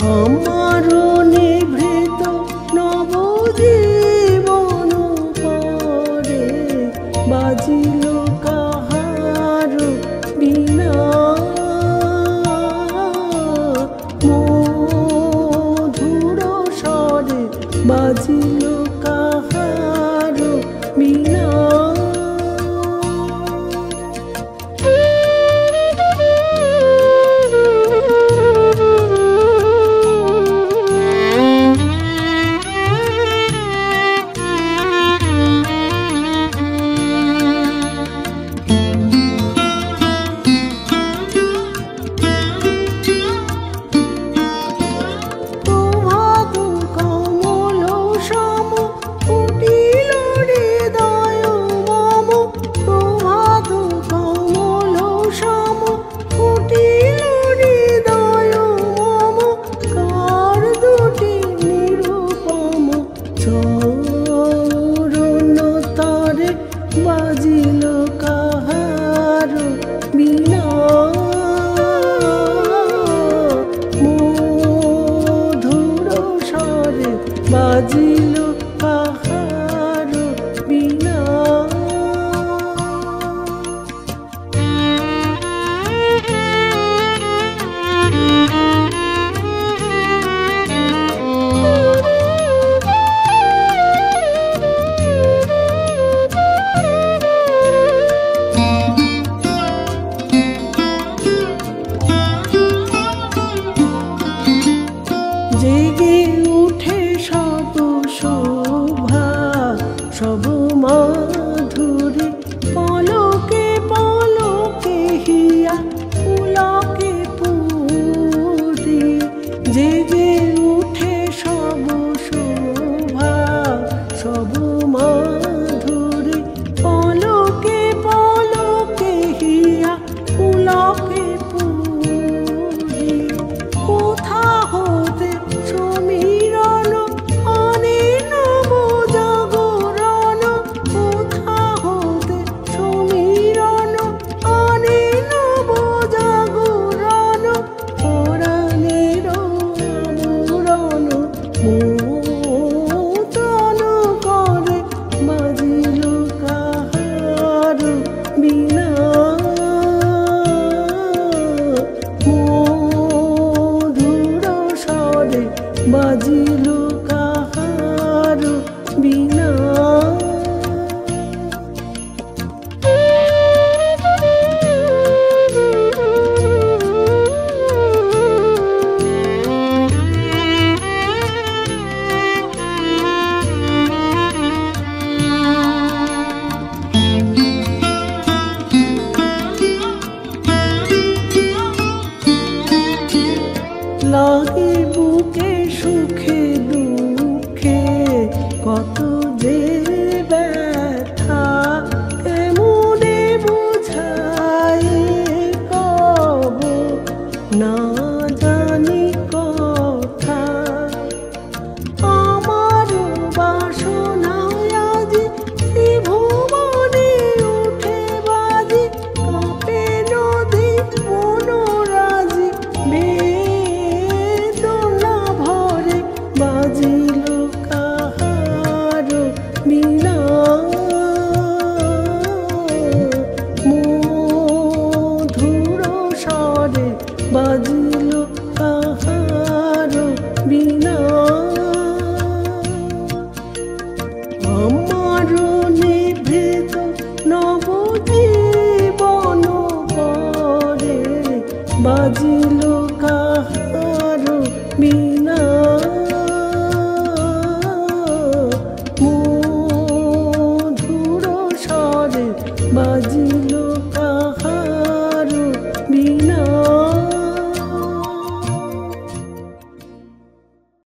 আমারও নিভৃত নবজীবন পরে বাজিল কাহার বীণা, মধুর স্বরে বাজিল কাহার বীণা। বাজিল কাহার বীণা, মধুর স্বরে বাজিল কাহার বীণা। জেগে উঠে সব শোভা সব মাধুরী, পলকে পলকে হিয়া পুলকে পুরি। জেগে উঠে সব শোভা সব মাধুরী, পলকে পলকে হিয়া পুলকে পুরি। কোথা হতে সমীরণ আনে নব জাগরণ, কোথা হতে সমীরণ আনে নব জাগরণ। পরাণের আবরণ মোচন করে বাজিল কাহার বীণা, মধুর স্বরে বাজিল কাহার বীণা। লাগে বুকে সুখে দুঃখে কত যে ব্যথা, কেমনে বুঝাই কব না জানি কথা। আমার বাসনায় আজি ত্রিভুবনে উঠে বাজি, কাঁপে নদী মনোরাজি। বাজিল কাহার বীণা, মধুর স্বরে বাজিল কাহার বীণা। আমার নিভৃত নবজীবন পরে বাজিল কাহার বীণা, মধুর স্বরে বাজিল